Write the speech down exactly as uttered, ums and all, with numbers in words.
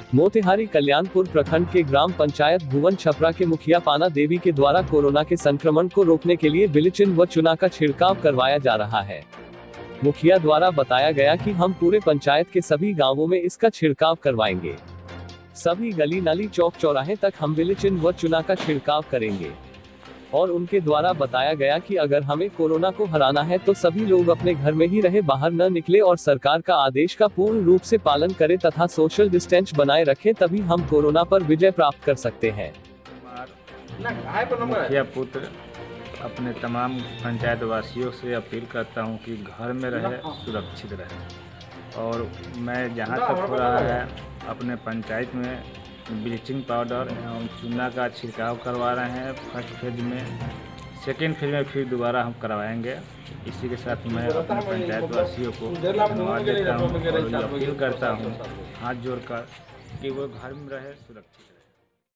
मोतिहारी कल्याणपुर प्रखंड के ग्राम पंचायत भुवन छपरा के मुखिया पाना देवी के द्वारा कोरोना के संक्रमण को रोकने के लिए ब्लीचिंग व चूना का छिड़काव करवाया जा रहा है। मुखिया द्वारा बताया गया कि हम पूरे पंचायत के सभी गांवों में इसका छिड़काव करवाएंगे। सभी गली नाली चौक चौराहे तक हम ब्लीचिंग व चूना का छिड़काव करेंगे और उनके द्वारा बताया गया कि अगर हमें कोरोना को हराना है तो सभी लोग अपने घर में ही रहे, बाहर न निकले और सरकार का आदेश का पूर्ण रूप से पालन करें तथा सोशल डिस्टेंस बनाए रखें, तभी हम कोरोना पर विजय प्राप्त कर सकते हैं। मुखिया पुत्र अपने तमाम पंचायत वासियों से अपील करता हूं कि घर में रहे, सुरक्षित रहे। और मैं जहां तक हो रहा है अपने पंचायत में ब्लीचिंग पाउडर एवं चूना का छिड़काव करवा रहे हैं फर्स्ट फेज में। सेकेंड फेज में फिर दोबारा हम करवाएंगे। इसी के साथ मैं अपने पंचायत वासियों को धन्यवाद देता हूँ और अपील करता हूँ हाथ जोड़कर कि वो घर में रहे, सुरक्षित रहे।